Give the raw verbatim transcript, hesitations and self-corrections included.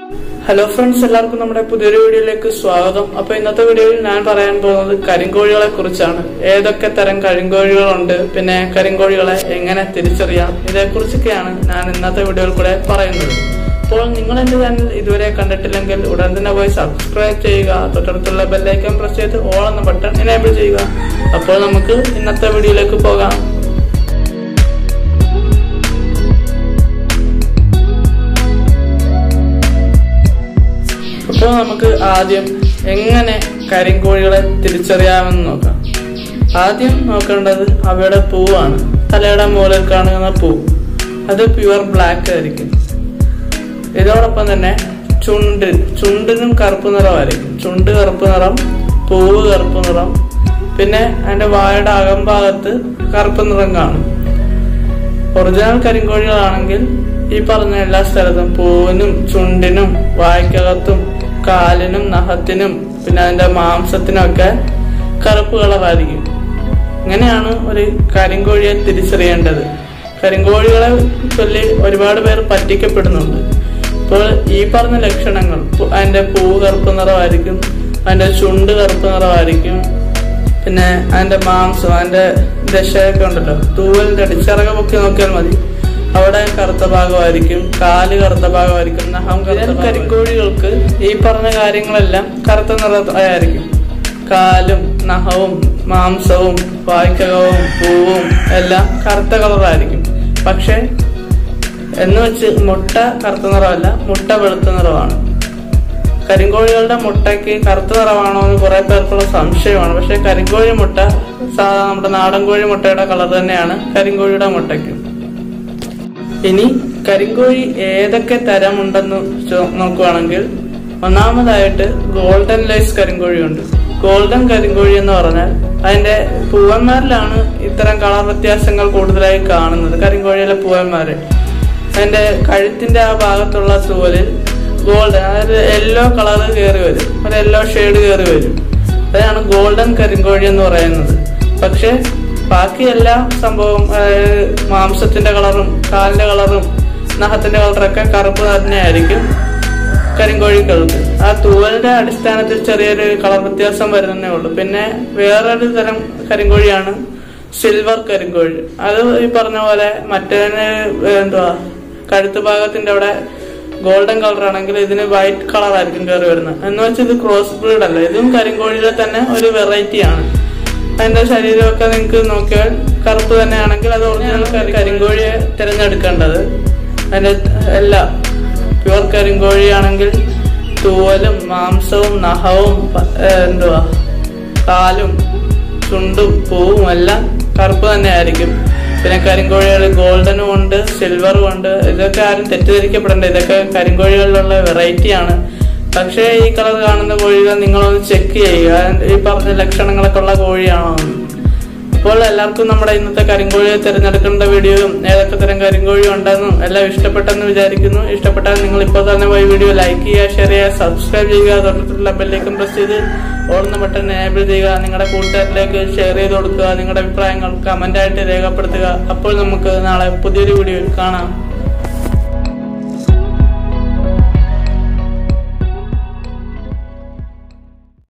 Hello friends, എല്ലാവർക്കും നമ്മുടെ പുതിയൊരു വീഡിയോയിലേക്ക് സ്വാഗതം. അപ്പൊ ഇന്നത്തെ വീഡിയോയിൽ ഞാൻ പറയാൻ പോകുന്നത് കരിങ്കോഴികളെ കുറിച്ചാണ്. ഏതൊക്കെ തരം കരിങ്കോഴികളുണ്ട്, പിന്നെ കരിങ്കോഴികളെ എങ്ങനെ തിരിച്ചറിയാം, ഇതേക്കുറിച്ചൊക്കെയാണ് ഞാൻ ഇന്നത്തെ വീഡിയോയിൽ കൂടെ പറയുന്നത്. അപ്പോൾ നിങ്ങൾ എന്റെ ചാനൽ ഇതുവരെ കണ്ടിട്ടില്ലെങ്കിൽ ഉടൻ തന്നെ പോയി സബ്സ്ക്രൈബ് ചെയ്യുക, തൊട്ടടുത്തുള്ള ബെല്ലൈക്കൺ പ്രസ് ചെയ്ത് ഓൾ എന്ന ബട്ടൺ എനേബിൾ ചെയ്യുക. അപ്പോൾ നമുക്ക് ഇന്നത്തെ വീഡിയോയിലേക്ക് പോകാം. അപ്പോൾ നമുക്ക് ആദ്യം എങ്ങനെ കരിങ്കോഴികളെ തിരിച്ചറിയാമെന്ന് നോക്കാം. ആദ്യം നോക്കേണ്ടത് അവയുടെ പൂവാണ്. തലയുടെ മുകളിൽ കാണുന്ന പൂ, അത് പ്യുവർ ബ്ലാക്ക് ആയിരിക്കും. ഇതോടൊപ്പം തന്നെ ചുണ്ട് ചുണ്ടിനും കറുപ്പ് നിറമായിരിക്കും. ചുണ്ട് കറുപ്പ് നിറം, പൂവ് കറുപ്പ് നിറം, പിന്നെ അതിന്റെ വായുടെ അകംഭാഗത്ത് കറുപ്പ് നിറം കാണും. ഒറിജിനൽ കരിങ്കോഴികളാണെങ്കിൽ ഈ പറഞ്ഞ എല്ലാ സ്ഥലത്തും പൂവിനും ചുണ്ടിനും വായ്ക്കകത്തും കാലിനും നഖത്തിനും പിന്നെ അതിന്റെ മാംസത്തിനും ഒക്കെ കറുപ്പ് കളറായിരിക്കും. ഇങ്ങനെയാണ് ഒരു കരിങ്കോഴിയെ തിരിച്ചറിയേണ്ടത്. കരിങ്കോഴികളെ ചൊല്ലി ഒരുപാട് പേർ പറ്റിക്കപ്പെടുന്നുണ്ട്. ഇപ്പോൾ ഈ പറഞ്ഞ ലക്ഷണങ്ങൾ, അതിന്റെ പൂവ് കറുപ്പ് നിറമായിരിക്കും, അതിന്റെ ചുണ്ട് കറുപ്പ് നിറമായിരിക്കും, പിന്നെ അതിന്റെ മാംസം, അതിന്റെ ദശയൊക്കെ ഉണ്ടല്ലോ, തൂവലിന്റെ അടിച്ചിറക പൊക്കി നോക്കിയാൽ മതി, അവിടെ കറുത്ത ഭാഗമായിരിക്കും, കാല് കറുത്ത ഭാഗമായിരിക്കും, നഖം കറുത്ത. കരിങ്കോഴികൾക്ക് ഈ പറഞ്ഞ കാര്യങ്ങളെല്ലാം കറുത്ത നിറമായിരിക്കും. കാലും നഖവും മാംസവും വായ്ക്കകവും പൂവും എല്ലാം കറുത്ത കളറായിരിക്കും. പക്ഷെ എന്ന് വെച്ച് മുട്ട കറുത്ത നിറമല്ല, മുട്ട വെളുത്ത നിറമാണ്. കരിങ്കോഴികളുടെ മുട്ടയ്ക്ക് കറുത്ത നിറമാണോ എന്ന് കുറെ പേർക്കുള്ള സംശയമാണ്. പക്ഷെ കരിങ്കോഴി മുട്ട സാധാരണ നമ്മുടെ നാടൻ കോഴി മുട്ടയുടെ കളർ തന്നെയാണ് കരിങ്കോഴിയുടെ മുട്ടയ്ക്കും. ഇനി കരിങ്കോഴി ഏതൊക്കെ തരം ഉണ്ടെന്ന് നോക്കുകയാണെങ്കിൽ, ഒന്നാമതായിട്ട് ഗോൾഡൻ ലൈസ് കരിങ്കോഴിയുണ്ട്. ഗോൾഡൻ കരിങ്കോഴി എന്ന് പറഞ്ഞാൽ അതിന്റെ പൂവന്മാരിലാണ് ഇത്തരം കളർ വ്യത്യാസങ്ങൾ കൂടുതലായി കാണുന്നത്. കരിങ്കോഴിയിലെ പൂവന്മാര് അതിന്റെ കഴുത്തിന്റെ ആ ഭാഗത്തുള്ള തൂവലിൽ ഗോൾഡൻ, അതായത് യെല്ലോ കളർ കയറി വരും, ഒരു യെല്ലോ ഷെയ്ഡ് കയറി വരും. അതാണ് ഗോൾഡൻ കരിങ്കോഴി എന്ന് പറയുന്നത്. പക്ഷെ ബാക്കി എല്ലാ സംഭവം, മാംസത്തിന്റെ കളറും കാലിന്റെ കളറും നഖത്തിന്റെ കളറൊക്കെ കറുപ്പ് തന്നെയായിരിക്കും കരിങ്കോഴികൾക്ക്. ആ തൂവലിന്റെ അടിസ്ഥാനത്തിൽ ചെറിയൊരു കളർ വ്യത്യാസം വരുന്നേ ഉള്ളൂ. പിന്നെ വേറൊരു തരം കരിങ്കോഴിയാണ് സിൽവർ കരിങ്കോഴി. അത് ഈ പറഞ്ഞ പോലെ മറ്റേതിന് എന്തുവാ കഴുത്ത് ഭാഗത്തിന്റെ അവിടെ ഗോൾഡൻ കളർ ആണെങ്കിൽ ഇതിന് വൈറ്റ് കളർ ആയിരിക്കും കയറി വരുന്നത്. എന്ന് വെച്ചാൽ ഇത് ക്രോസ് ബ്രീഡ് അല്ല, ഇതും കരിങ്കോഴിയിലെ തന്നെ ഒരു വെറൈറ്റി ആണ്. അതിന്റെ ശരീരമൊക്കെ നിങ്ങൾക്ക് നോക്കിയാൽ കറുപ്പ് തന്നെയാണെങ്കിൽ അത് ഒറിജിനൽ കരിങ്കോഴിയെ തിരഞ്ഞെടുക്കേണ്ടത്. അതിന്റെ എല്ലാ പ്യുവർ കരിങ്കോഴിയാണെങ്കിൽ തൂവലും മാംസവും നഖവും എന്തുവാ കാലും ചുണ്ടും പൂവും എല്ലാം കറുപ്പ് തന്നെയായിരിക്കും. പിന്നെ കരിങ്കോഴികൾ ഗോൾഡനും ഉണ്ട്, സിൽവറും ഉണ്ട്. ഇതൊക്കെ ആരും തെറ്റിദ്ധരിക്കപ്പെടേണ്ട, ഇതൊക്കെ കരിങ്കോഴികളിലുള്ള വെറൈറ്റി ആണ്. പക്ഷേ ഈ കളർ കാണുന്ന കോഴികൾ നിങ്ങളൊന്ന് ചെക്ക് ചെയ്യുക, ഈ പറഞ്ഞ ലക്ഷണങ്ങളൊക്കെ ഉള്ള കോഴിയാണോ എന്ന്. അപ്പോൾ എല്ലാവർക്കും നമ്മുടെ ഇന്നത്തെ കരിങ്കോഴിയെ തിരഞ്ഞെടുക്കേണ്ട വീഡിയോയും ഏതൊക്കെ തരം കരിങ്കോഴി ഉണ്ടെന്നും എല്ലാം ഇഷ്ടപ്പെട്ടെന്ന് വിചാരിക്കുന്നു. ഇഷ്ടപ്പെട്ടാൽ നിങ്ങൾ ഇപ്പോൾ തന്നെ പോയി വീഡിയോ ലൈക്ക് ചെയ്യുക, ഷെയർ ചെയ്യുക, സബ്സ്ക്രൈബ് ചെയ്യുക, തൊട്ടടുത്തുള്ള ബെല്ലൈക്കൺ പ്രസ് ചെയ്ത് ഓൾ എന്ന ബട്ടൺ എനേബിൾ ചെയ്യുക. നിങ്ങളുടെ കൂട്ടുകാരിലേക്ക് ഷെയർ ചെയ്ത് കൊടുക്കുക. നിങ്ങളുടെ അഭിപ്രായങ്ങൾ കമന്റ് ആയിട്ട് രേഖപ്പെടുത്തുക. അപ്പോൾ നമുക്ക് നാളെ പുതിയൊരു വീഡിയോയിൽ കാണാം.